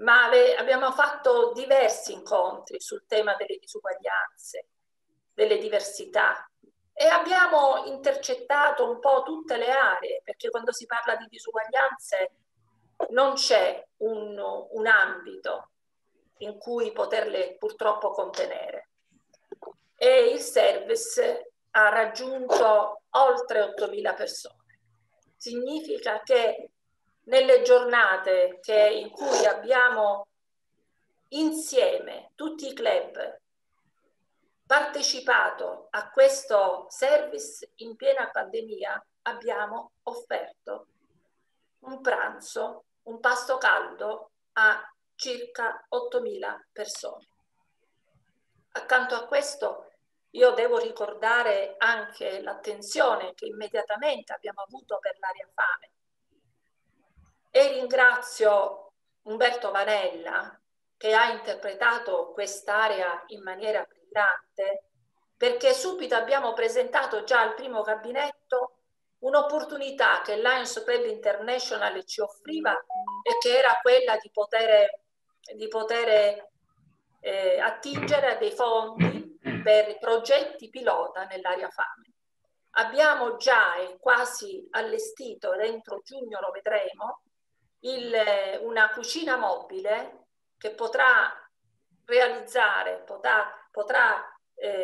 ma abbiamo fatto diversi incontri sul tema delle disuguaglianze, delle diversità, e abbiamo intercettato un po' tutte le aree, perché quando si parla di disuguaglianze non c'è un ambito in cui poterle purtroppo contenere. E il service ha raggiunto oltre 8.000 persone. Significa che nelle giornate in cui abbiamo insieme tutti i club partecipato a questo service in piena pandemia, abbiamo offerto un pranzo, un pasto caldo a circa 8.000 persone. Accanto a questo io devo ricordare anche l'attenzione che immediatamente abbiamo avuto per l'area fame, e ringrazio Umberto Vanella che ha interpretato quest'area in maniera brillante, perché subito abbiamo presentato già al primo gabinetto un'opportunità che Lions Club International ci offriva, e che era quella di poter attingere a dei fondi per progetti pilota nell'area fame. Abbiamo già quasi allestito, dentro giugno lo vedremo, una cucina mobile che potrà realizzare, potrà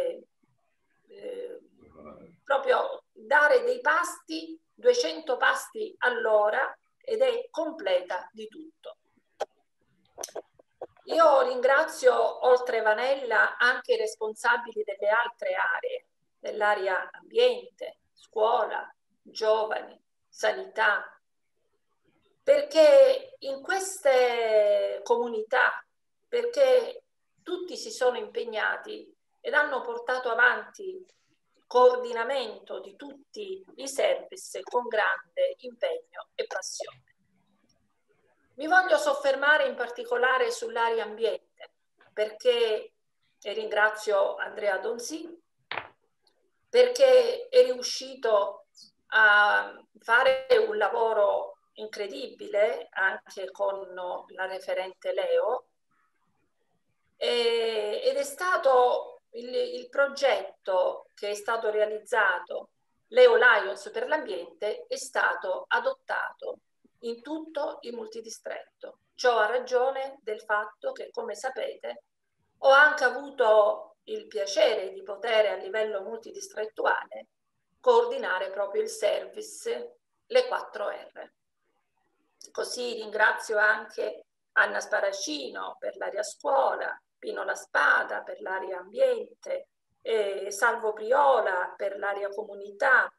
proprio dare dei pasti, 200 pasti all'ora, ed è completa di tutto. Io ringrazio, oltre Vanella, anche i responsabili delle altre aree, dell'area ambiente, scuola, giovani, sanità, perché in queste comunità, perché tutti si sono impegnati ed hanno portato avanti il coordinamento di tutti i service con grande impegno e passione. Mi voglio soffermare in particolare sull'area ambiente, perché, e ringrazio Andrea Donzi, perché è riuscito a fare un lavoro incredibile anche con la referente Leo, ed è stato il progetto che è stato realizzato, Leo Lions per l'ambiente, è stato adottato in tutto il multidistretto. Ciò a ragione del fatto che, come sapete, ho anche avuto il piacere di poter a livello multidistrettuale coordinare proprio il service, le 4R. Così ringrazio anche Anna Sparacino per l'area scuola, Pino La Spada per l'area ambiente, Salvo Priola per l'area comunità,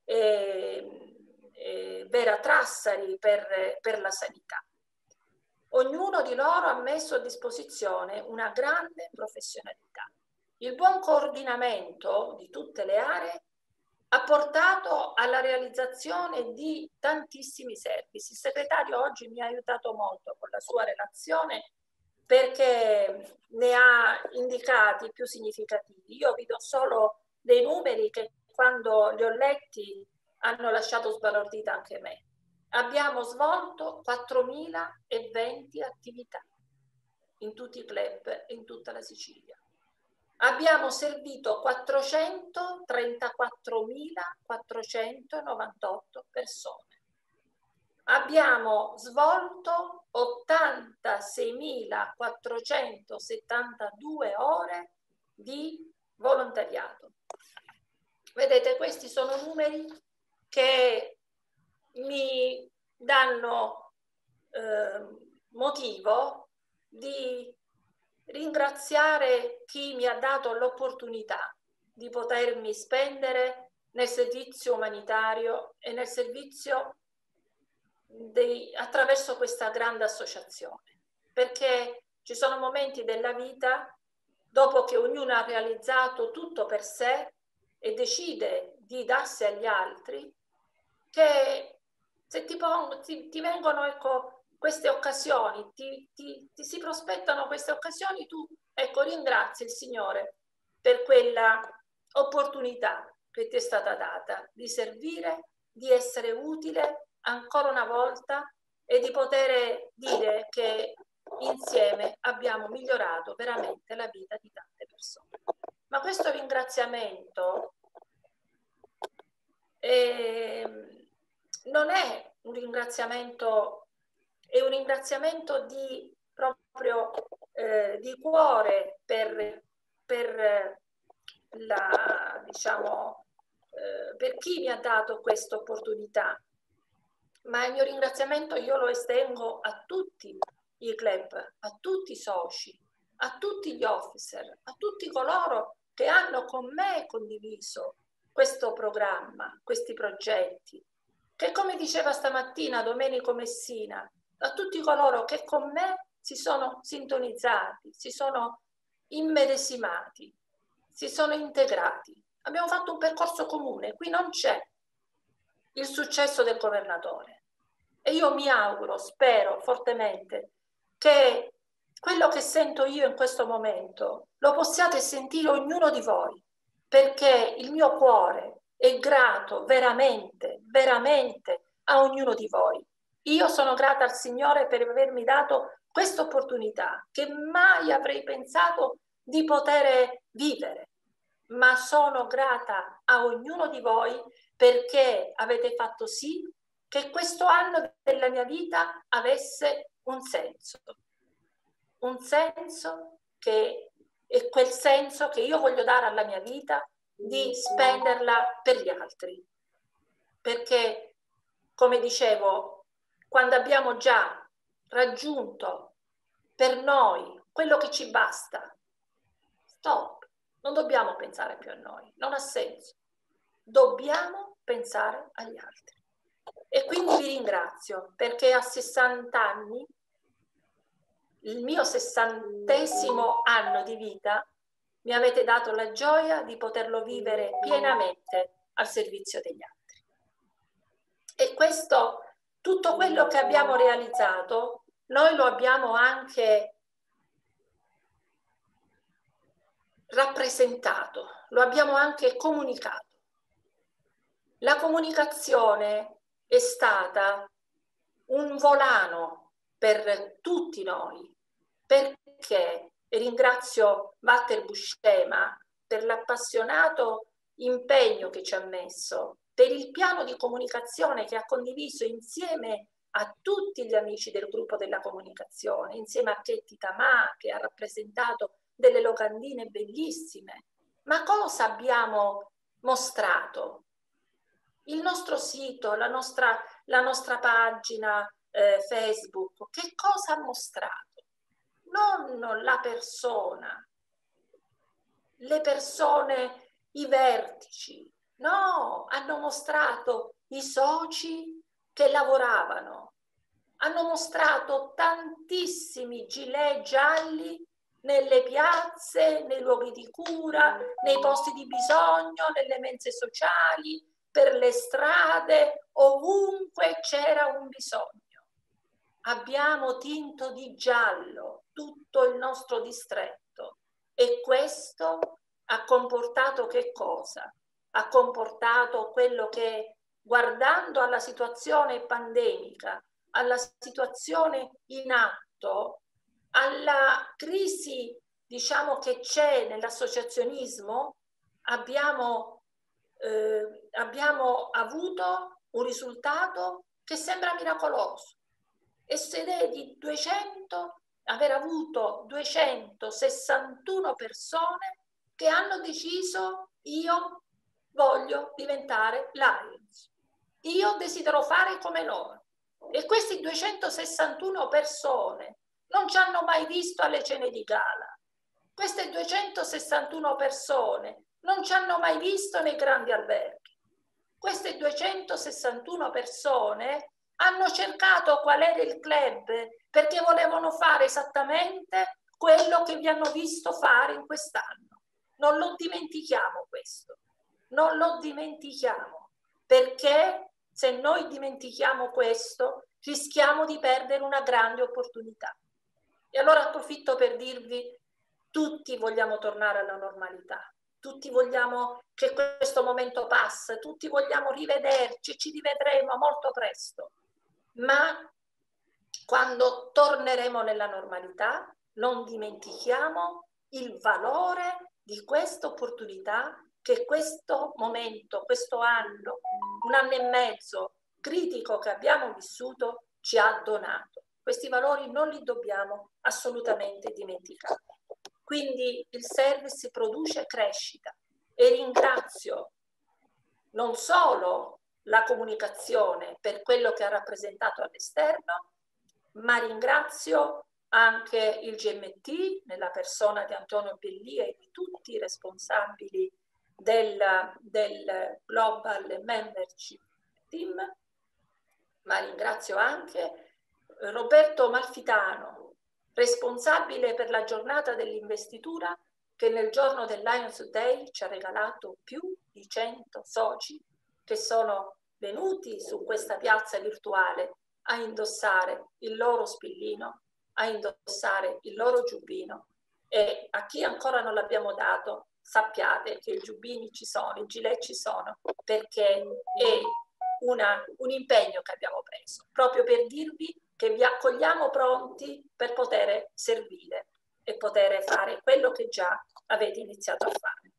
Vera Trassari per la sanità. Ognuno di loro ha messo a disposizione una grande professionalità. Il buon coordinamento di tutte le aree ha portato alla realizzazione di tantissimi servizi. Il segretario oggi mi ha aiutato molto con la sua relazione, perché ne ha indicati più significativi. Io vi do solo dei numeri che, quando li ho letti, hanno lasciato sbalordita anche me. Abbiamo svolto 4.020 attività in tutti i club, in tutta la Sicilia. Abbiamo servito 434.498 persone. Abbiamo svolto 86.472 ore di volontariato. Vedete, questi sono numeri che mi danno motivo di ringraziare chi mi ha dato l'opportunità di potermi spendere nel servizio umanitario e nel servizio attraverso questa grande associazione, perché ci sono momenti della vita, dopo che ognuno ha realizzato tutto per sé e decide di darsi agli altri, che se ti vengono, ecco, queste occasioni, ti si prospettano queste occasioni, tu, ecco, ringrazi il Signore per quella opportunità che ti è stata data di servire, di essere utile ancora una volta, e di poter dire che insieme abbiamo migliorato veramente la vita di tante persone. Ma questo ringraziamento non è un ringraziamento, è un ringraziamento di proprio di cuore per la, diciamo, per chi mi ha dato questa opportunità. Ma il mio ringraziamento io lo estengo a tutti i club, a tutti i soci, a tutti gli officer, a tutti coloro che hanno con me condiviso questo programma, questi progetti, che come diceva stamattina Domenico Messina, a tutti coloro che con me si sono sintonizzati, si sono immedesimati, si sono integrati. Abbiamo fatto un percorso comune, qui non c'è il successo del governatore. E io mi auguro, spero fortemente che quello che sento io in questo momento lo possiate sentire ognuno di voi, perché il mio cuore è grato veramente, veramente a ognuno di voi. Io sono grata al Signore per avermi dato questa opportunità che mai avrei pensato di poter vivere, ma sono grata a ognuno di voi perché avete fatto sì che questo anno della mia vita avesse un senso che è quel senso che io voglio dare alla mia vita di spenderla per gli altri. Perché, come dicevo, quando abbiamo già raggiunto per noi quello che ci basta, stop, non dobbiamo pensare più a noi, non ha senso. Dobbiamo pensare agli altri. E quindi vi ringrazio perché a 60 anni, il mio 60° anno di vita, mi avete dato la gioia di poterlo vivere pienamente al servizio degli altri. E questo, tutto quello che abbiamo realizzato, noi lo abbiamo anche rappresentato, lo abbiamo anche comunicato. La comunicazione è stata un volano per tutti noi, perché ringrazio Walter Buscema per l'appassionato impegno che ci ha messo, per il piano di comunicazione che ha condiviso insieme a tutti gli amici del gruppo della comunicazione, insieme a Chetti Tamà, che ha rappresentato delle locandine bellissime. Ma cosa abbiamo mostrato? Il nostro sito, la nostra pagina Facebook, che cosa ha mostrato? Non la persona, le persone, i vertici, no, hanno mostrato i soci che lavoravano, hanno mostrato tantissimi gilet gialli nelle piazze, nei luoghi di cura, nei posti di bisogno, nelle mense sociali, per le strade, ovunque c'era un bisogno. Abbiamo tinto di giallo tutto il nostro distretto e questo ha comportato che cosa? Ha comportato quello che, guardando alla situazione pandemica, alla situazione in atto, alla crisi, diciamo, che c'è nell'associazionismo, abbiamo avuto un risultato che sembra miracoloso. E se vedi aver avuto 261 persone che hanno deciso: io voglio diventare Lions, io desidero fare come loro. E questi 261 persone non ci hanno mai visto alle cene di gala. Queste 261 persone non ci hanno mai visto nei grandi alberghi. Queste 261 persone hanno cercato qual era il club perché volevano fare esattamente quello che vi hanno visto fare in quest'anno. Non lo dimentichiamo questo, non lo dimentichiamo, perché se noi dimentichiamo questo rischiamo di perdere una grande opportunità. E allora approfitto per dirvi: tutti vogliamo tornare alla normalità, tutti vogliamo che questo momento passi, tutti vogliamo rivederci, ci rivedremo molto presto, ma quando torneremo nella normalità, non dimentichiamo il valore di questa opportunità che questo momento, questo anno, un anno e mezzo critico che abbiamo vissuto ci ha donato. Questi valori non li dobbiamo assolutamente dimenticare. Quindi il service produce crescita e ringrazio non solo la comunicazione per quello che ha rappresentato all'esterno, ma ringrazio anche il GMT nella persona di Antonio Bellia e di tutti i responsabili del Global Membership Team, ma ringrazio anche Roberto Malfitano, responsabile per la giornata dell'investitura, che nel giorno del Lions Day ci ha regalato più di 100 soci che sono venuti su questa piazza virtuale a indossare il loro spillino, a indossare il loro giubbino, e a chi ancora non l'abbiamo dato sappiate che i giubbini ci sono, i gilet ci sono, perché è un impegno che abbiamo preso, proprio per dirvi che vi accogliamo pronti per poter servire e poter fare quello che già avete iniziato a fare.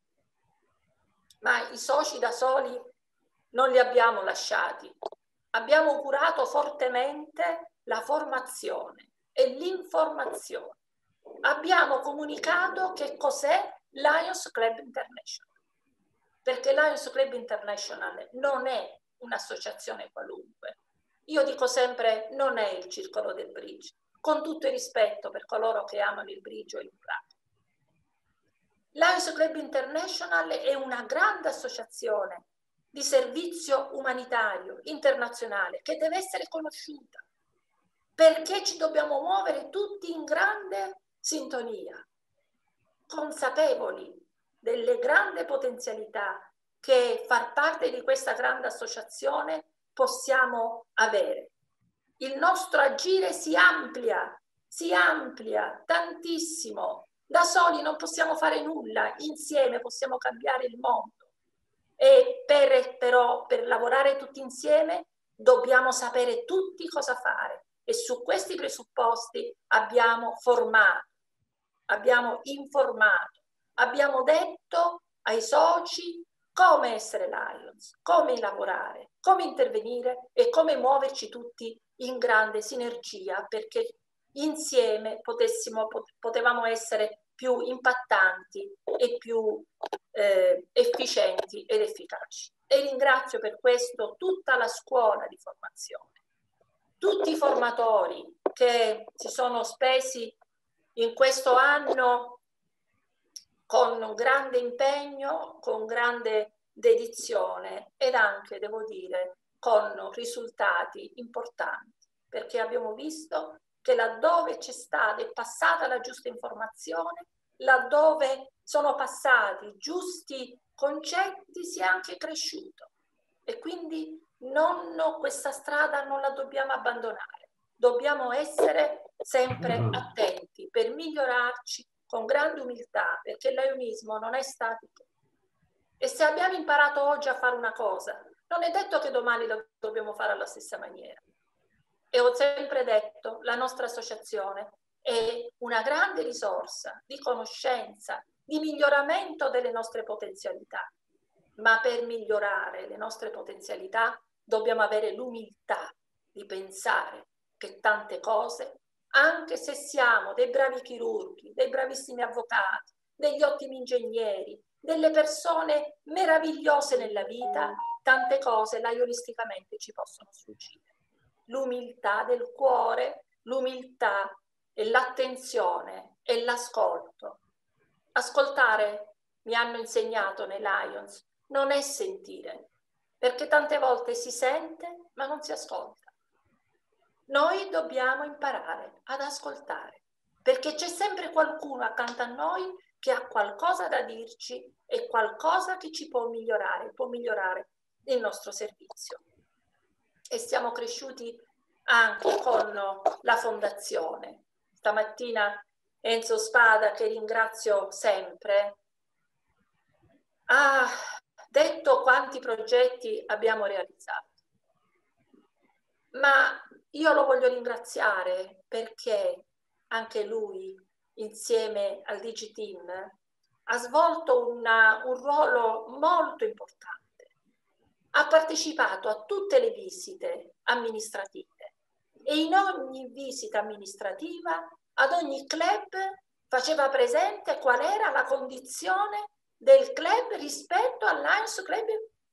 Ma i soci da soli non li abbiamo lasciati. Abbiamo curato fortemente la formazione e l'informazione. Abbiamo comunicato che cos'è Lions Club International, perché Lions Club International non è un'associazione qualunque. Io dico sempre, non è il circolo del bridge, con tutto il rispetto per coloro che amano il bridge o il prato. Lions Club International è una grande associazione di servizio umanitario internazionale che deve essere conosciuta, perché ci dobbiamo muovere tutti in grande sintonia, consapevoli delle grandi potenzialità che far parte di questa grande associazione possiamo avere. Il nostro agire si amplia tantissimo. Da soli non possiamo fare nulla, insieme possiamo cambiare il mondo. E però per lavorare tutti insieme dobbiamo sapere tutti cosa fare, e su questi presupposti abbiamo formato, abbiamo informato, abbiamo detto ai soci come essere Lions, come lavorare, come intervenire e come muoverci tutti in grande sinergia, perché insieme potevamo essere più impattanti e più efficienti ed efficaci. E ringrazio per questo tutta la scuola di formazione, tutti i formatori che si sono spesi in questo anno con un grande impegno, con grande dedizione ed anche, devo dire, con risultati importanti, perché abbiamo visto che laddove è passata la giusta informazione, laddove sono passati i giusti concetti, si è anche cresciuto. E quindi questa strada non la dobbiamo abbandonare. Dobbiamo essere sempre attenti per migliorarci con grande umiltà, perché l'ionismo non è statico. E se abbiamo imparato oggi a fare una cosa, non è detto che domani lo dobbiamo fare alla stessa maniera. E ho sempre detto, la nostra associazione è una grande risorsa di conoscenza, di miglioramento delle nostre potenzialità. Ma per migliorare le nostre potenzialità dobbiamo avere l'umiltà di pensare che tante cose, anche se siamo dei bravi chirurghi, dei bravissimi avvocati, degli ottimi ingegneri, delle persone meravigliose nella vita, tante cose laionisticamente ci possono sfuggire. L'umiltà del cuore, l'umiltà e l'attenzione e l'ascolto. Ascoltare, mi hanno insegnato nei Lions, non è sentire, perché tante volte si sente ma non si ascolta. Noi dobbiamo imparare ad ascoltare, perché c'è sempre qualcuno accanto a noi che ha qualcosa da dirci e qualcosa che ci può migliorare il nostro servizio. E siamo cresciuti anche con la fondazione. Stamattina Enzo Spada, che ringrazio sempre, ha detto quanti progetti abbiamo realizzato. Ma io lo voglio ringraziare perché anche lui, insieme al DigiTeam, ha svolto un ruolo molto importante. Ha partecipato a tutte le visite amministrative e in ogni visita amministrativa, ad ogni club, faceva presente qual era la condizione del club rispetto al Lions Club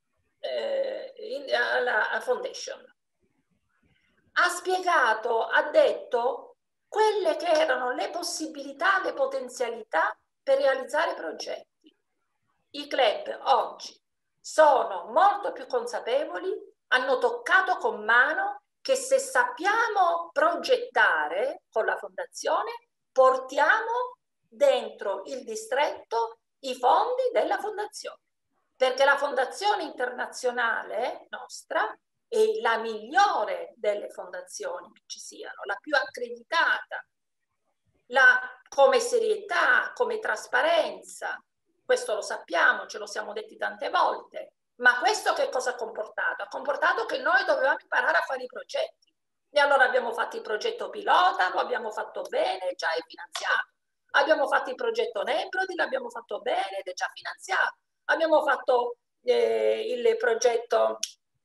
alla Foundation. Ha spiegato, ha detto quelle che erano le possibilità, le potenzialità per realizzare progetti. I club oggi sono molto più consapevoli, hanno toccato con mano che se sappiamo progettare con la fondazione, portiamo dentro il distretto i fondi della fondazione, perché la fondazione internazionale nostra è la migliore delle fondazioni che ci siano, la più accreditata, come serietà, come trasparenza. Questo lo sappiamo, ce lo siamo detti tante volte, ma questo che cosa ha comportato? Ha comportato che noi dovevamo imparare a fare i progetti. E allora abbiamo fatto il progetto pilota, lo abbiamo fatto bene, già è finanziato. Abbiamo fatto il progetto Nebrodi, l'abbiamo fatto bene ed è già finanziato. Abbiamo fatto il progetto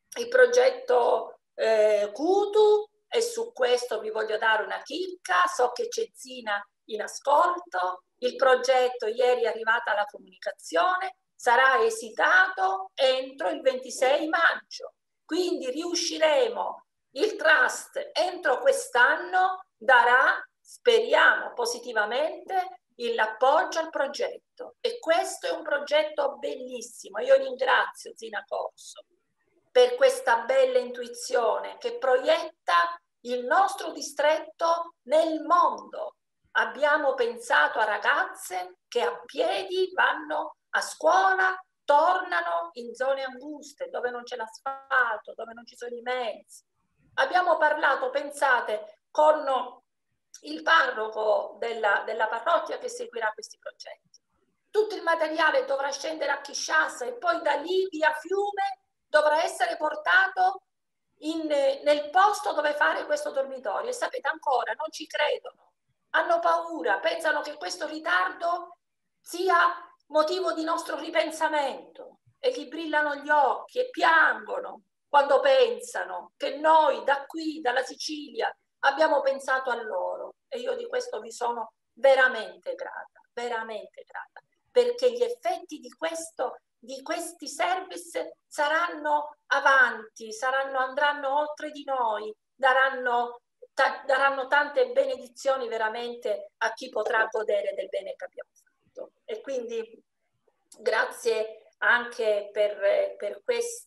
Kutu, e su questo vi voglio dare una chicca. So che c'è Zina in ascolto. Il progetto, ieri è arrivata la comunicazione, sarà esitato entro il 26 maggio. Quindi riusciremo, il trust entro quest'anno darà, speriamo positivamente, l'appoggio al progetto. E questo è un progetto bellissimo. Io ringrazio Zina Corso per questa bella intuizione che proietta il nostro distretto nel mondo. Abbiamo pensato a ragazze che a piedi vanno a scuola, tornano in zone anguste, dove non c'è l'asfalto, dove non ci sono i mezzi. Abbiamo parlato, pensate, con il parroco della parrocchia che seguirà questi progetti. Tutto il materiale dovrà scendere a Kinshasa e poi da lì via Fiume dovrà essere portato nel posto dove fare questo dormitorio. E sapete, ancora non ci credono, hanno paura, pensano che questo ritardo sia motivo di nostro ripensamento e gli brillano gli occhi e piangono quando pensano che noi da qui, dalla Sicilia, abbiamo pensato a loro. E io di questo vi sono veramente grata, perché gli effetti di questi service saranno avanti, andranno oltre di noi, daranno tante benedizioni veramente a chi potrà godere del bene che abbiamo fatto. E quindi grazie anche per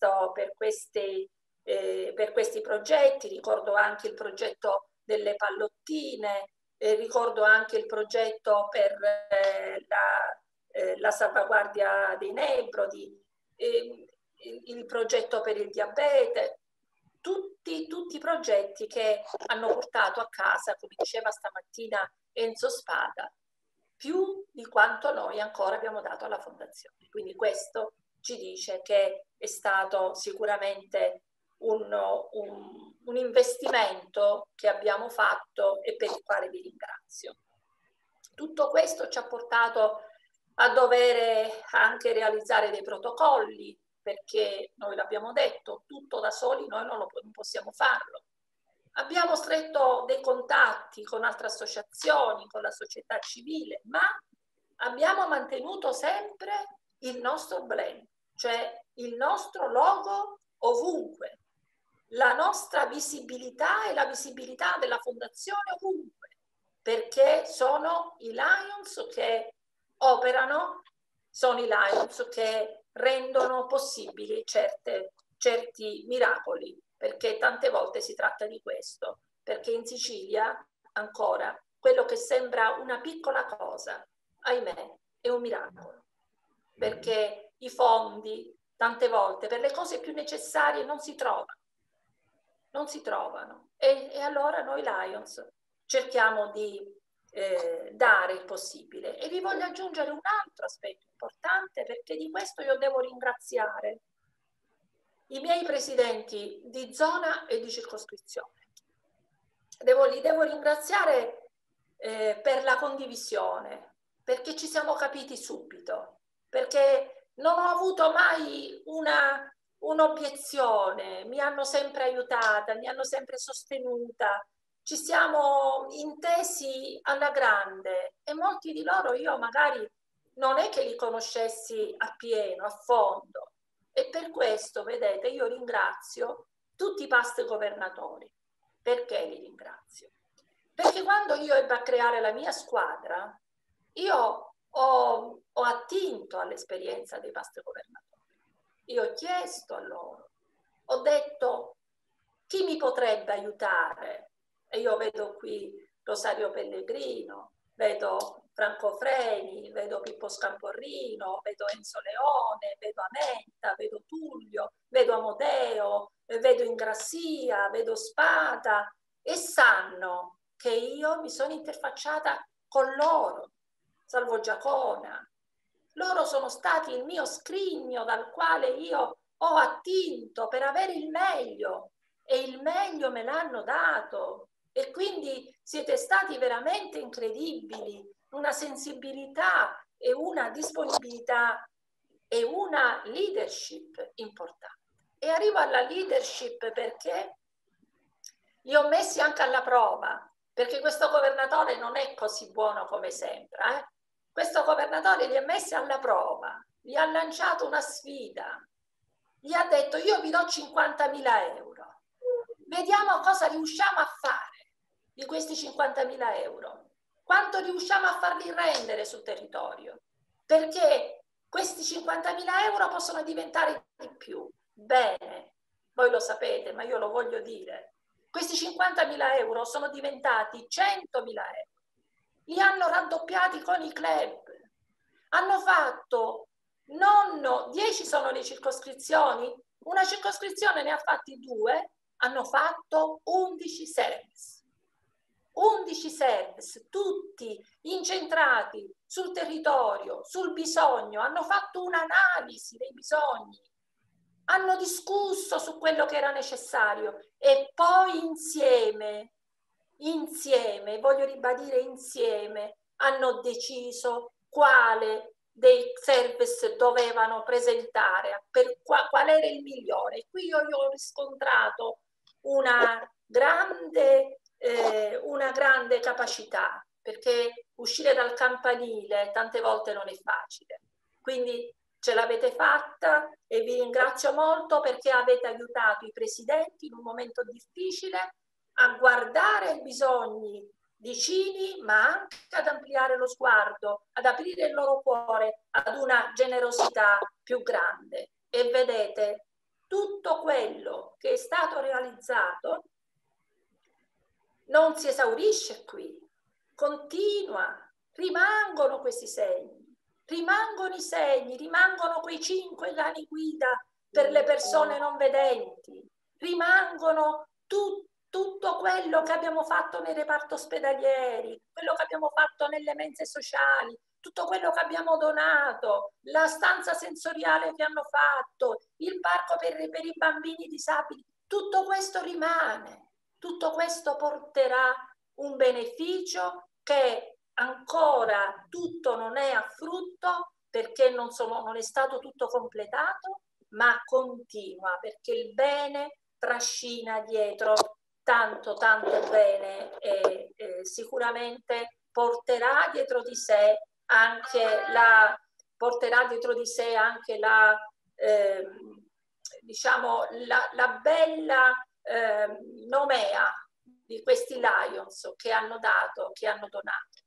questi progetti. Ricordo anche il progetto delle pallottine, ricordo anche il progetto per la salvaguardia dei Nebrodi, il progetto per il diabete, tutti i progetti che hanno portato a casa, come diceva stamattina Enzo Spada, più di quanto noi ancora abbiamo dato alla fondazione. Quindi questo ci dice che è stato sicuramente un investimento che abbiamo fatto e per il quale vi ringrazio. Tutto questo ci ha portato a dover anche realizzare dei protocolli, perché noi l'abbiamo detto, tutto da soli noi non possiamo farlo. Abbiamo stretto dei contatti con altre associazioni, con la società civile, ma abbiamo mantenuto sempre il nostro brand, cioè il nostro logo ovunque, la nostra visibilità e la visibilità della fondazione ovunque, perché sono i Lions che operano, sono i Lions che rendono possibili certi miracoli, perché tante volte si tratta di questo, perché in Sicilia ancora quello che sembra una piccola cosa, ahimè, è un miracolo, perché i fondi tante volte per le cose più necessarie non si trovano. E allora noi Lions cerchiamo di dare il possibile. E vi voglio aggiungere un altro aspetto importante, perché di questo io devo ringraziare i miei presidenti di zona e di circoscrizione. li devo ringraziare per la condivisione, perché ci siamo capiti subito, perché non ho avuto mai un'obiezione, mi hanno sempre aiutata, mi hanno sempre sostenuta, ci siamo intesi alla grande e molti di loro io magari non è che li conoscessi appieno, a fondo, e per questo, vedete, io ringrazio tutti i past governatori. Perché li ringrazio? Perché quando io ebbi a creare la mia squadra, io ho attinto all'esperienza dei past governatori. Io ho chiesto a loro, ho detto chi mi potrebbe aiutare? E io vedo qui Rosario Pellegrino, vedo Franco Freni, vedo Pippo Scamporrino, vedo Enzo Leone, vedo Amenta, vedo Tullio, vedo Amodeo, vedo Ingrassia, vedo Spada, e sanno che io mi sono interfacciata con loro, Salvo Giacona. Loro sono stati il mio scrigno dal quale io ho attinto per avere il meglio, e il meglio me l'hanno dato, e quindi siete stati veramente incredibili, una sensibilità e una disponibilità e una leadership importante. E arrivo alla leadership perché li ho messi anche alla prova, perché questo governatore non è così buono come sembra. Questo governatore li ha messi alla prova, gli ha lanciato una sfida, gli ha detto io vi do 50.000 euro, vediamo cosa riusciamo a fare di questi 50.000 euro, quanto riusciamo a farli rendere sul territorio, perché questi 50.000 euro possono diventare di più. Bene, voi lo sapete, ma io lo voglio dire. Questi 50.000 euro sono diventati 100.000 euro. Li hanno raddoppiati con i club. Hanno fatto, non 10 sono le circoscrizioni, una circoscrizione ne ha fatti 2, hanno fatto 11 service. 11 service, tutti incentrati sul territorio, sul bisogno, hanno fatto un'analisi dei bisogni, hanno discusso su quello che era necessario e poi insieme, voglio ribadire insieme, hanno deciso quale dei service dovevano presentare, qual era il migliore. E qui io ho riscontrato una grande capacità, perché uscire dal campanile tante volte non è facile. Quindi ce l'avete fatta e vi ringrazio molto perché avete aiutato i presidenti in un momento difficile a guardare i bisogni vicini, ma anche ad ampliare lo sguardo, ad aprire il loro cuore ad una generosità più grande. E vedete, tutto quello che è stato realizzato non si esaurisce qui, continua, rimangono questi segni. Rimangono i segni, rimangono quei 5 linee guida per le persone non vedenti, rimangono tutto quello che abbiamo fatto nei reparti ospedalieri, quello che abbiamo fatto nelle mense sociali, tutto quello che abbiamo donato, la stanza sensoriale che hanno fatto, il parco per i bambini disabili, tutto questo rimane, tutto questo porterà un beneficio che ancora tutto non è a frutto, perché non è stato tutto completato, ma continua, perché il bene trascina dietro tanto bene e sicuramente porterà dietro di sé anche diciamo la bella nomea di questi Lions che hanno donato.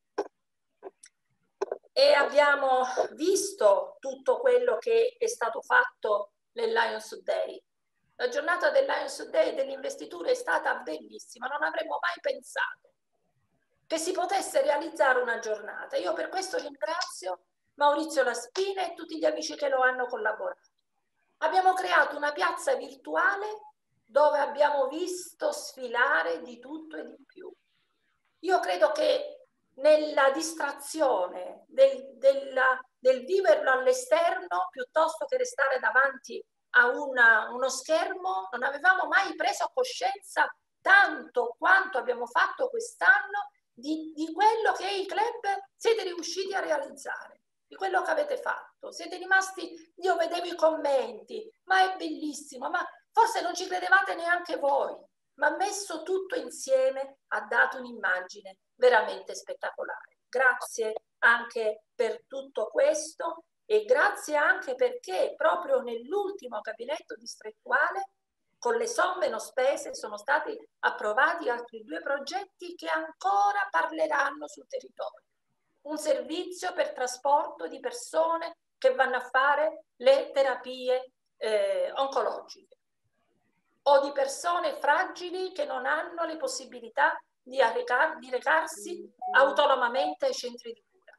E abbiamo visto tutto quello che è stato fatto nel Lions Day. La giornata del Lions Day dell'investitura è stata bellissima, non avremmo mai pensato che si potesse realizzare una giornata. Io per questo ringrazio Maurizio Laspina e tutti gli amici che lo hanno collaborato. Abbiamo creato una piazza virtuale dove abbiamo visto sfilare di tutto e di più. Io credo che nella distrazione del viverlo all'esterno piuttosto che restare davanti a uno schermo non avevamo mai preso coscienza tanto quanto abbiamo fatto quest'anno di quello che i club siete riusciti a realizzare, di quello che avete fatto. Siete rimasti, io vedevo i commenti, ma è bellissimo, ma forse non ci credevate neanche voi, ma messo tutto insieme ha dato un'immagine veramente spettacolare. Grazie anche per tutto questo e grazie anche perché proprio nell'ultimo gabinetto distrettuale con le somme non spese sono stati approvati altri 2 progetti che ancora parleranno sul territorio. Un servizio per trasporto di persone che vanno a fare le terapie oncologiche o di persone fragili che non hanno le possibilità di recarsi autonomamente ai centri di cura.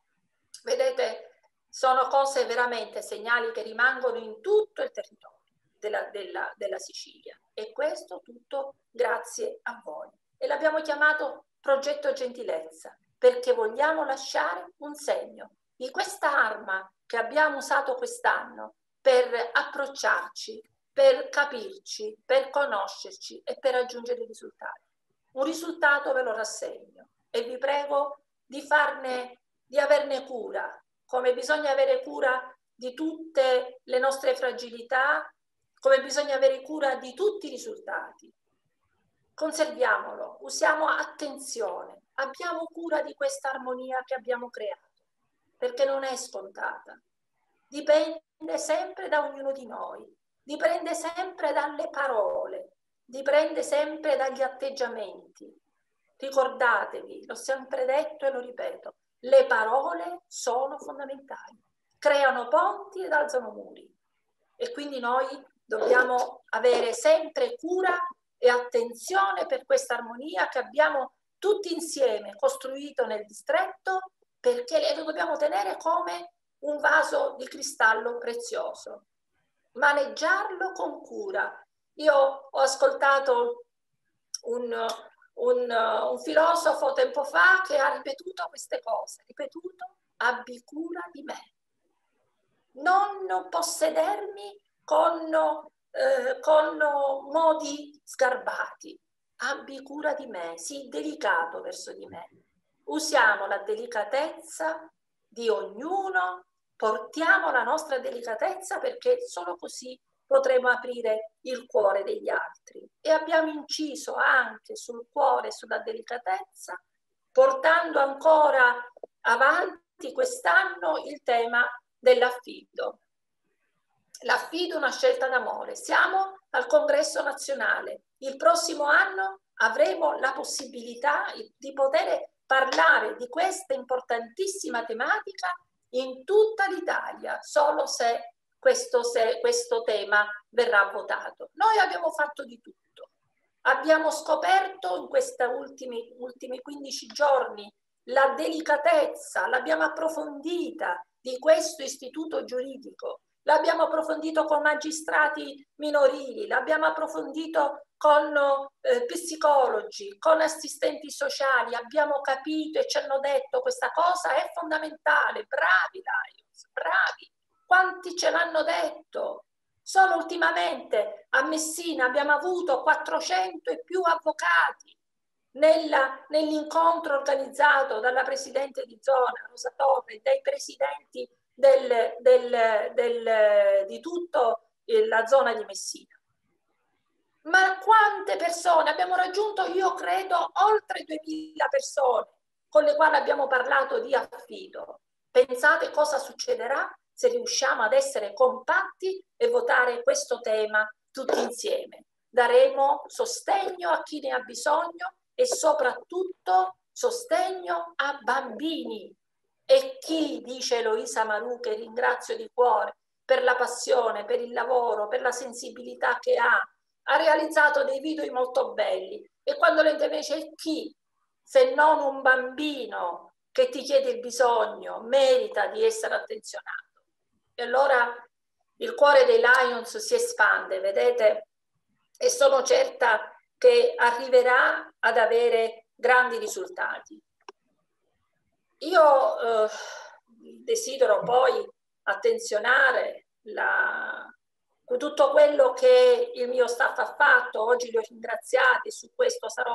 Vedete, sono cose veramente, segnali che rimangono in tutto il territorio della Sicilia, e questo tutto grazie a voi. E l'abbiamo chiamato progetto gentilezza perché vogliamo lasciare un segno di questa arma che abbiamo usato quest'anno per approcciarci, per capirci, per conoscerci e per raggiungere i risultati. Un risultato ve lo rassegno e vi prego di averne cura, come bisogna avere cura di tutte le nostre fragilità, come bisogna avere cura di tutti i risultati. Conserviamolo, usiamo attenzione, abbiamo cura di questa armonia che abbiamo creato, perché non è scontata. Dipende sempre da ognuno di noi, dipende sempre dalle parole, dipende sempre dagli atteggiamenti. Ricordatevi, l'ho sempre detto e lo ripeto, le parole sono fondamentali, creano ponti ed alzano muri e quindi noi dobbiamo avere sempre cura e attenzione per questa armonia che abbiamo tutti insieme costruito nel distretto, perché lo dobbiamo tenere come un vaso di cristallo prezioso, maneggiarlo con cura. Io ho ascoltato un filosofo tempo fa che ha ripetuto queste cose, ripetuto: abbi cura di me, non possedermi con modi sgarbati, abbi cura di me, sii delicato verso di me. Usiamo la delicatezza di ognuno, portiamo la nostra delicatezza perché solo così potremo aprire il cuore degli altri. E abbiamo inciso anche sul cuore e sulla delicatezza, portando ancora avanti quest'anno il tema dell'affido. L'affido è una scelta d'amore. Siamo al Congresso nazionale. Il prossimo anno avremo la possibilità di poter parlare di questa importantissima tematica in tutta l'Italia, solo se questo tema verrà votato. Noi abbiamo fatto di tutto. Abbiamo scoperto in questi ultimi 15 giorni la delicatezza, l'abbiamo approfondita di questo istituto giuridico. L'abbiamo approfondito con magistrati minorili, l'abbiamo approfondito con psicologi, con assistenti sociali, abbiamo capito e ci hanno detto questa cosa è fondamentale. Bravi Lions, bravi! Quanti ce l'hanno detto? Solo ultimamente a Messina abbiamo avuto 400 e più avvocati nell'incontro organizzato dalla presidente di zona Rosa Torre, dai presidenti di tutta la zona di Messina. Ma quante persone abbiamo raggiunto? Io credo oltre 2000 persone con le quali abbiamo parlato di affido. Pensate cosa succederà se riusciamo ad essere compatti e votare questo tema tutti insieme. Daremo sostegno a chi ne ha bisogno e soprattutto sostegno a bambini. E chi, dice Eloisa Marù, che ringrazio di cuore per la passione, per il lavoro, per la sensibilità che ha realizzato dei video molto belli. E quando le dice chi, se non un bambino che ti chiede il bisogno, merita di essere attenzionato. E allora il cuore dei Lions si espande, vedete? E sono certa che arriverà ad avere grandi risultati. Io desidero poi attenzionare tutto quello che il mio staff ha fatto. Oggi li ho ringraziati, su questo sarò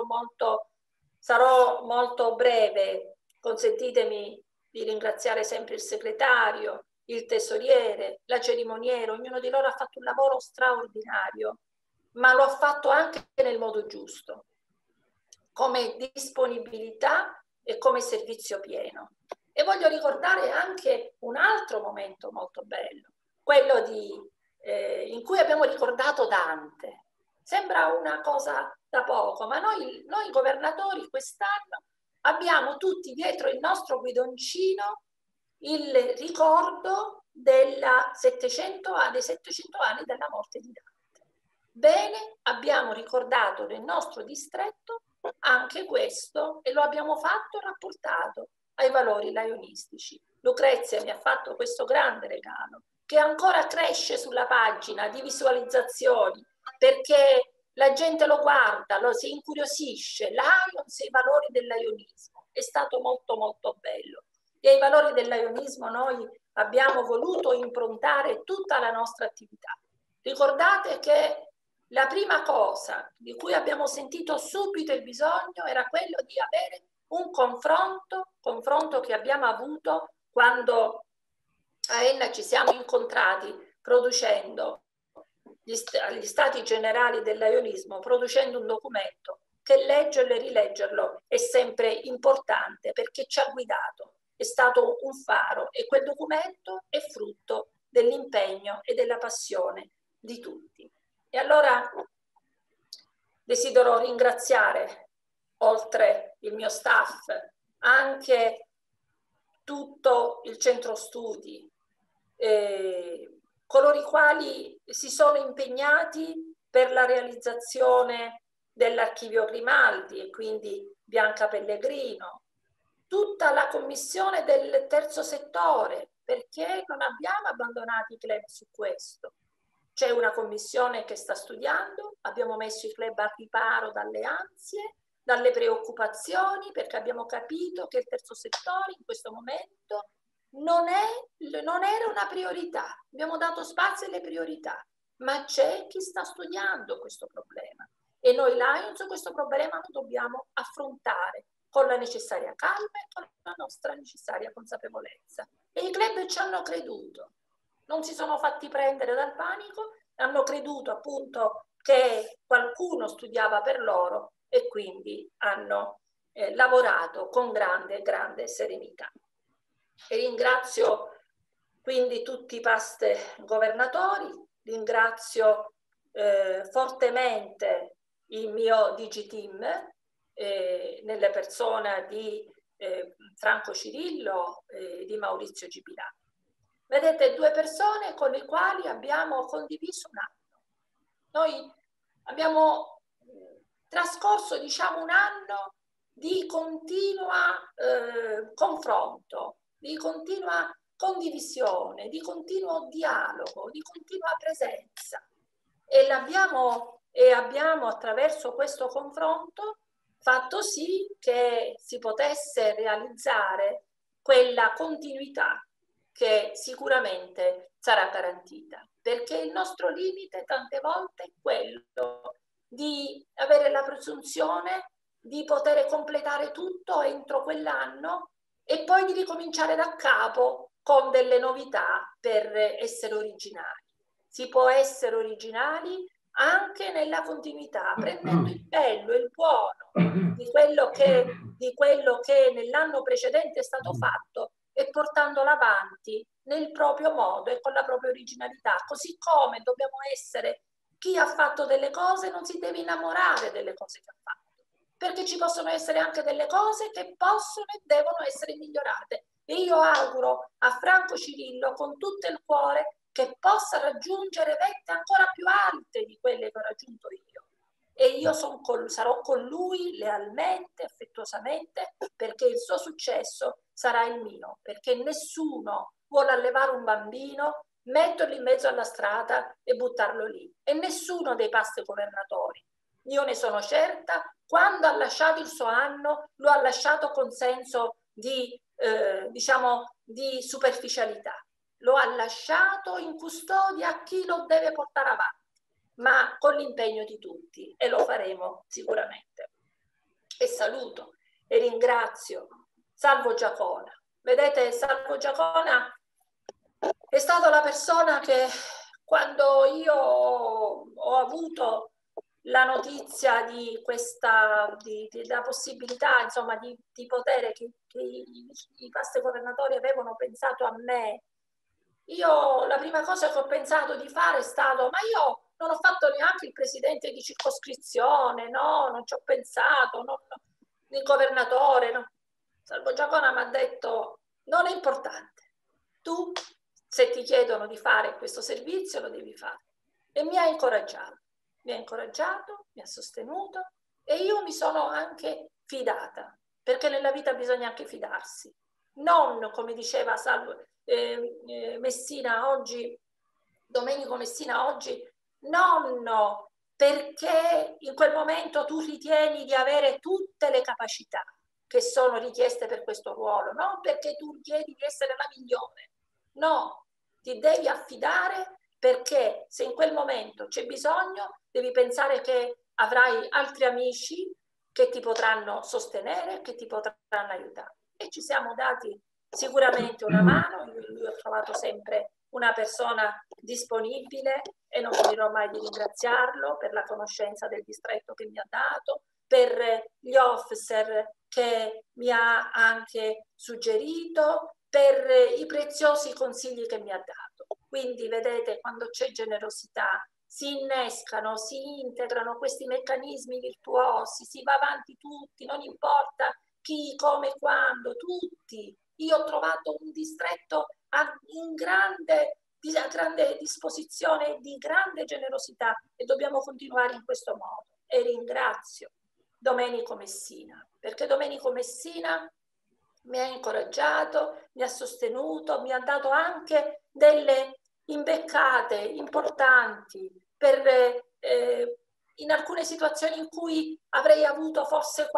molto breve. Consentitemi di ringraziare sempre il segretario, il tesoriere, la cerimoniera. Ognuno di loro ha fatto un lavoro straordinario, ma lo ha fatto anche nel modo giusto, come disponibilità e come servizio pieno. E voglio ricordare anche un altro momento molto bello, quello in cui abbiamo ricordato Dante. Sembra una cosa da poco, ma noi governatori quest'anno abbiamo tutti dietro il nostro guidoncino il ricordo dei 700 anni della morte di Dante. Bene, abbiamo ricordato nel nostro distretto anche questo e lo abbiamo fatto rapportato ai valori laionistici. Lucrezia mi ha fatto questo grande regalo che ancora cresce sulla pagina di visualizzazioni, perché la gente lo guarda, lo si incuriosisce. Lions e i valori del laionismo. È stato molto molto bello. E ai valori del laionismo noi abbiamo voluto improntare tutta la nostra attività. Ricordate che la prima cosa di cui abbiamo sentito subito il bisogno era quello di avere un confronto che abbiamo avuto quando a Enna ci siamo incontrati producendo agli Stati Generali del Laionismo, producendo un documento che leggerlo e rileggerlo è sempre importante perché ci ha guidato, è stato un faro e quel documento è frutto dell'impegno e della passione di tutti. E allora desidero ringraziare, oltre il mio staff, anche tutto il centro studi, coloro i quali si sono impegnati per la realizzazione dell'archivio Grimaldi e quindi Bianca Pellegrino, tutta la commissione del terzo settore, perché non abbiamo abbandonato i club su questo. C'è una commissione che sta studiando, abbiamo messo i club a riparo dalle ansie, dalle preoccupazioni, perché abbiamo capito che il terzo settore in questo momento non era una priorità. Abbiamo dato spazio alle priorità, ma c'è chi sta studiando questo problema e noi Lions questo problema lo dobbiamo affrontare con la necessaria calma e con la nostra necessaria consapevolezza. E i club ci hanno creduto, non si sono fatti prendere dal panico, hanno creduto appunto che qualcuno studiava per loro e quindi hanno lavorato con grande serenità. E ringrazio quindi tutti i past governatori, ringrazio fortemente il mio DG-Team nelle persone di Franco Cirillo e di Maurizio Gibilà. Vedete, due persone con le quali abbiamo condiviso un anno. Noi abbiamo trascorso, diciamo, un anno di continua confronto, di continua condivisione, di continuo dialogo, di continua presenza. E abbiamo attraverso questo confronto fatto sì che si potesse realizzare quella continuità che sicuramente sarà garantita, perché il nostro limite tante volte è quello di avere la presunzione di poter completare tutto entro quell'anno e poi di ricominciare da capo con delle novità per essere originali. Si può essere originali anche nella continuità, prendendo il bello e il buono di quello che nell'anno precedente è stato fatto e portandolo avanti nel proprio modo e con la propria originalità, così come dobbiamo essere chi ha fatto delle cose non si deve innamorare delle cose che ha fatto, perché ci possono essere anche delle cose che possono e devono essere migliorate. E io auguro a Franco Cirillo con tutto il cuore che possa raggiungere vette ancora più alte di quelle che ho raggiunto io. E io sarò con lui lealmente, affettuosamente, perché il suo successo sarà il mio, perché nessuno vuole allevare un bambino, metterlo in mezzo alla strada e buttarlo lì. E nessuno dei past governatori, io ne sono certa, quando ha lasciato il suo anno, lo ha lasciato con senso di, diciamo, di superficialità. lo ha lasciato in custodia a chi lo deve portare avanti, ma con l'impegno di tutti, e lo faremo sicuramente. E saluto e ringrazio Salvo Giacona. Vedete, Salvo Giacona è stata la persona che, quando io ho avuto la notizia di questa, della possibilità, insomma, di potere che i past governatori avevano pensato a me, io la prima cosa che ho pensato di fare è stato: ma io non ho fatto neanche il presidente di circoscrizione, no, non ci ho pensato, no, il governatore, no. Salvo Giacona mi ha detto: non è importante, tu, se ti chiedono di fare questo servizio, lo devi fare. E mi ha incoraggiato, mi ha sostenuto, e io mi sono anche fidata, perché nella vita bisogna anche fidarsi. Non, come diceva Messina oggi, Domenico Messina oggi, non perché in quel momento tu ritieni di avere tutte le capacità che sono richieste per questo ruolo, non perché tu chiedi di essere la migliore, no, ti devi affidare, perché se in quel momento c'è bisogno, devi pensare che avrai altri amici che ti potranno sostenere, che ti potranno aiutare. E ci siamo dati sicuramente una mano. Io ho trovato sempre una persona disponibile e non finirò mai di ringraziarlo per la conoscenza del distretto che mi ha dato, per gli officer che mi ha anche suggerito, per i preziosi consigli che mi ha dato. Quindi vedete, quando c'è generosità si innescano, si integrano questi meccanismi virtuosi, si va avanti tutti, non importa chi, come, quando, tutti. Io ho trovato un distretto in grande disposizione, di grande generosità, e dobbiamo continuare in questo modo. E ringrazio Domenico Messina, perché Domenico Messina mi ha incoraggiato, mi ha sostenuto, mi ha dato anche delle imbeccate importanti per in alcune situazioni in cui avrei avuto forse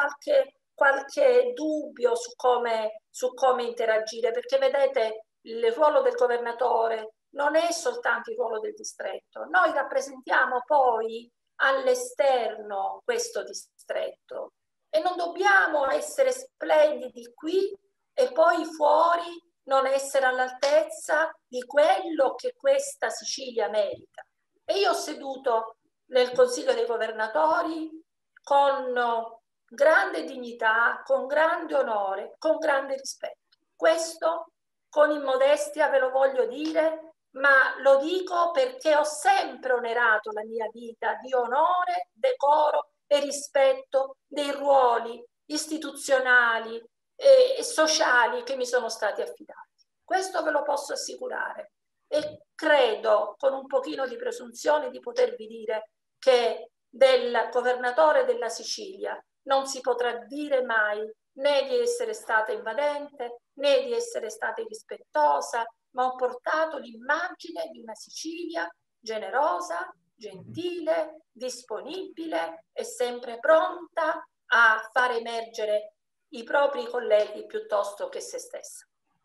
qualche dubbio su come interagire, perché vedete, il ruolo del governatore non è soltanto il ruolo del distretto, noi rappresentiamo poi all'esterno questo distretto, e non dobbiamo essere splendidi qui e poi fuori non essere all'altezza di quello che questa Sicilia merita. E io ho seduto nel Consiglio dei Governatori con grande dignità, con grande onore, con grande rispetto. Questo con immodestia ve lo voglio dire, ma lo dico perché ho sempre onerato la mia vita di onore, decoro e rispetto dei ruoli istituzionali e sociali che mi sono stati affidati. Questo ve lo posso assicurare, e credo, con un pochino di presunzione, di potervi dire che del governatore della Sicilia non si potrà dire mai né di essere stata invadente, né di essere stata irrispettosa, ma ho portato l'immagine di una Sicilia generosa, gentile, disponibile e sempre pronta a far emergere i propri colleghi piuttosto che se stessa.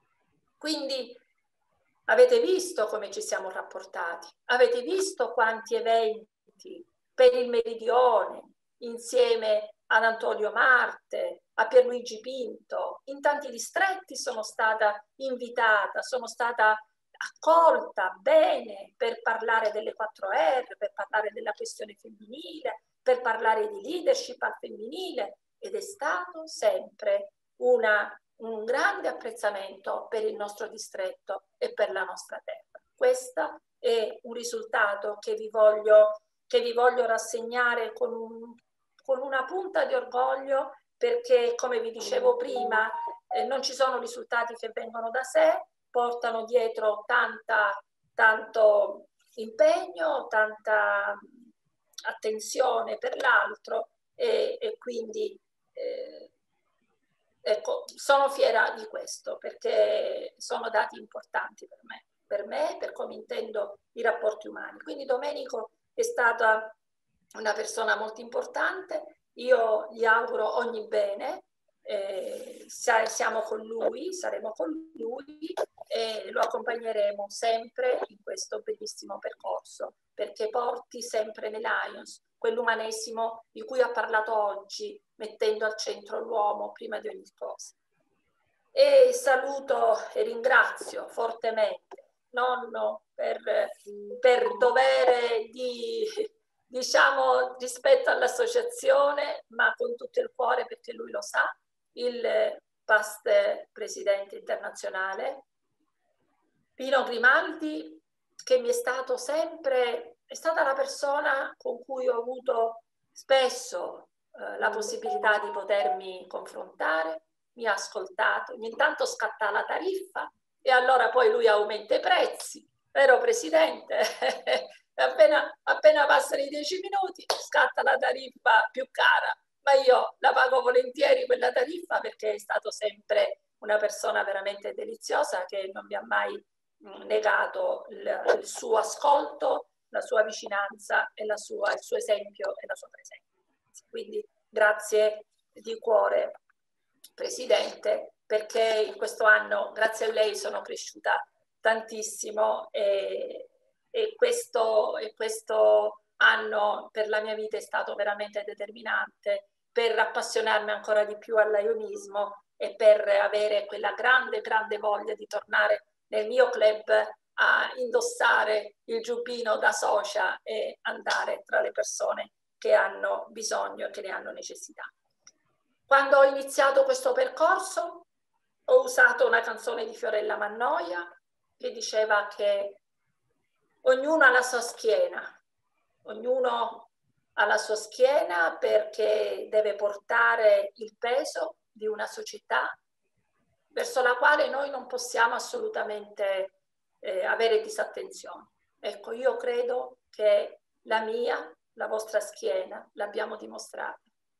Quindi avete visto come ci siamo rapportati, avete visto quanti eventi per il Meridione, insieme ad Antonio Marte, a Pierluigi Pinto, in tanti distretti sono stata invitata, sono stata accolta bene per parlare delle 4R, per parlare della questione femminile, per parlare di leadership al femminile, ed è stato sempre un grande apprezzamento per il nostro distretto e per la nostra terra. Questo è un risultato che vi voglio rassegnare con una punta di orgoglio, perché, come vi dicevo prima, non ci sono risultati che vengono da sé, portano dietro tanto impegno, tanta attenzione per l'altro, e quindi ecco, sono fiera di questo, perché sono dati importanti per me, per come intendo i rapporti umani. Quindi Domenico è stata una persona molto importante, io gli auguro ogni bene, siamo con lui, saremo con lui e lo accompagneremo sempre in questo bellissimo percorso, perché porti sempre nei Lions quell'umanesimo di cui ha parlato oggi, mettendo al centro l'uomo prima di ogni cosa. E saluto e ringrazio fortemente nonno per dovere di, diciamo, rispetto all'associazione, ma con tutto il cuore, perché lui lo sa, il past presidente internazionale Pino Grimaldi, che mi è stato sempre, è stata la persona con cui ho avuto spesso la possibilità di potermi confrontare, mi ha ascoltato, ogni tanto scatta la tariffa e allora poi lui aumenta i prezzi, vero Presidente? appena passano i 10 minuti scatta la tariffa più cara, ma io la pago volentieri quella tariffa perché è stato sempre una persona veramente deliziosa che non mi ha mai negato il suo ascolto, la sua vicinanza e il suo esempio e la sua presenza. Quindi grazie di cuore, Presidente, perché in questo anno, grazie a lei, sono cresciuta tantissimo e questo anno per la mia vita è stato veramente determinante per appassionarmi ancora di più al lionismo e per avere quella grande voglia di tornare nel mio club a indossare il giubbino da socia e andare tra le persone che hanno bisogno e che ne hanno necessità. Quando ho iniziato questo percorso ho usato una canzone di Fiorella Mannoia che diceva che ognuno ha la sua schiena, ognuno ha la sua schiena perché deve portare il peso di una società verso la quale noi non possiamo assolutamente avere disattenzione. Ecco, io credo che la vostra schiena, l'abbiamo dimostrata.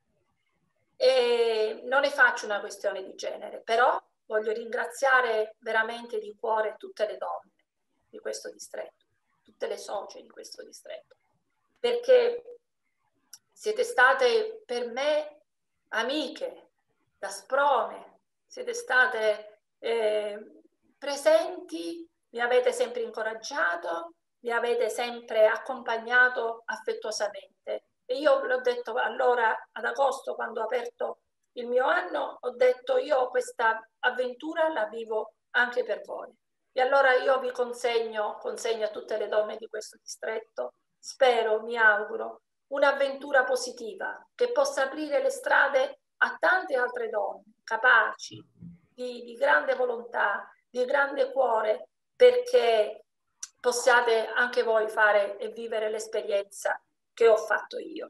E non ne faccio una questione di genere, però voglio ringraziare veramente di cuore tutte le donne di questo distretto, tutte le socie di questo distretto, perché siete state per me amiche, da sprone, siete state presenti, mi avete sempre incoraggiato, mi avete sempre accompagnato affettuosamente. E io l'ho detto allora ad agosto, quando ho aperto il mio anno, ho detto io questa avventura la vivo anche per voi. E allora io vi consegno a tutte le donne di questo distretto, spero, mi auguro, un'avventura positiva che possa aprire le strade a tante altre donne capaci, di grande volontà, di grande cuore, perché possiate anche voi fare e vivere l'esperienza che ho fatto io.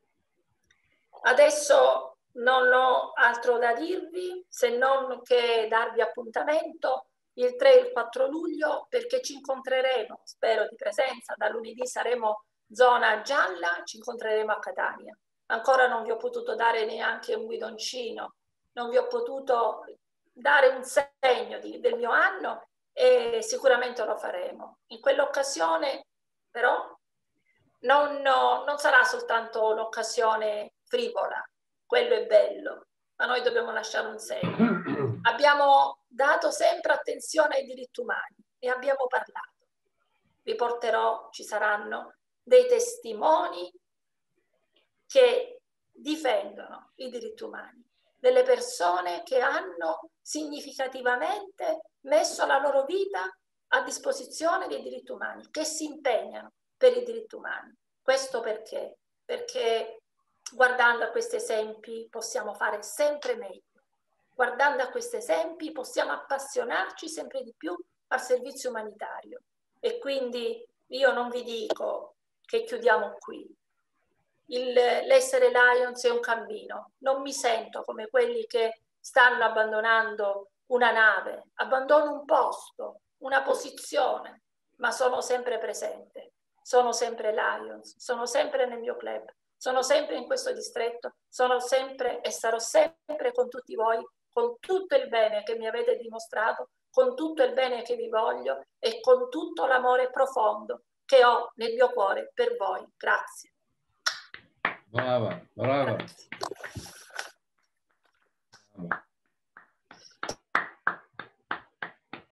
Adesso non ho altro da dirvi se non che darvi appuntamento il 3 e il 4 luglio perché ci incontreremo, spero di presenza, da lunedì saremo zona gialla, ci incontreremo a Catania. Ancora non vi ho potuto dare neanche un guidoncino, non vi ho potuto dare un segno del mio anno e sicuramente lo faremo. In quell'occasione però non sarà soltanto l'occasione frivola, quello è bello, ma noi dobbiamo lasciare un segno. Abbiamo dato sempre attenzione ai diritti umani e abbiamo parlato. Vi porterò, ci saranno dei testimoni che difendono i diritti umani, delle persone che hanno significativamente messo la loro vita a disposizione dei diritti umani, che si impegnano per i diritti umani. Questo perché? Perché guardando a questi esempi possiamo fare sempre meglio. Guardando a questi esempi possiamo appassionarci sempre di più al servizio umanitario. E quindi io non vi dico che chiudiamo qui. L'essere Lions è un cammino. Non mi sento come quelli che stanno abbandonando una nave, abbandono un posto, una posizione, ma sono sempre presente. Sono sempre Lions, sono sempre nel mio club, sono sempre in questo distretto, sono sempre e sarò sempre con tutti voi, con tutto il bene che mi avete dimostrato, con tutto il bene che vi voglio e con tutto l'amore profondo che ho nel mio cuore per voi. Grazie. Brava, brava. Grazie. Amen.